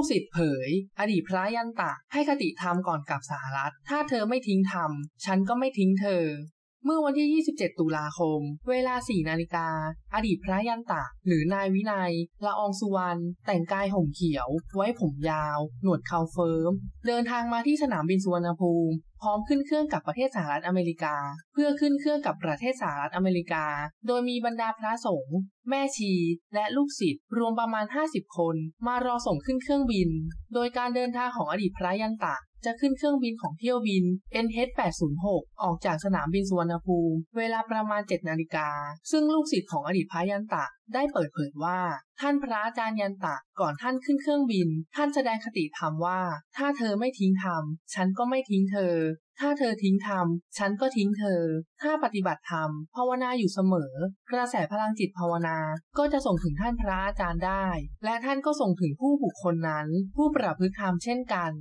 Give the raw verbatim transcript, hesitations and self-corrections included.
ศิษย์เผยอดีตพระยันตะให้คติธรรมก่อนกลับสหรัฐถ้าเธอไม่ทิ้งธรรมฉันก็ไม่ทิ้งเธอเมื่อวันที่ยี่สิบเจ็ดตุลาคมเวลาสี่นาฬิกาอดีตพระยันตะหรือนายวินัยละอองสุวรรณแต่งกายห่มเขียวไว้ผมยาวหนวดเคราเฟิร์มเดินทางมาที่สนามบินสุวรรณภูมิพร้อมขึ้นเครื่องกับประเทศสหรัฐอเมริกาเพื่อขึ้นเครื่องกับประเทศสหรัฐอเมริกาโดยมีบรรดาพระสงฆ์แม่ชีและลูกศิษย์รวมประมาณห้าสิบคนมารอส่งขึ้นเครื่องบินโดยการเดินทางของอดีตพระยันตะจะขึ้นเครื่องบินของเที่ยวบิน เอ็น เอช แปดศูนย์หก ออกจากสนามบินสุวรรณภูมิเวลาประมาณเจ็ดนาฬิกาซึ่งลูกศิษย์ของอดีตพระยันตะได้เปิดเผยว่าท่านพระอาจารย์ยันตะก่อนท่านขึ้นเครื่องบินท่านแสดงคติธรรมว่าถ้าเธอไม่ทิ้งธรรมฉันก็ไม่ทิ้งเธอถ้าเธอทิ้งธรรมฉันก็ทิ้งเธอถ้าปฏิบัติธรรมภาวนาอยู่เสมอกระแสพลังจิตภาวนาก็จะส่งถึงท่านพระอาจารย์ได้และท่านก็ส่งถึงผู้บุคคลนั้นผู้ประพฤติธรรมเช่นกัน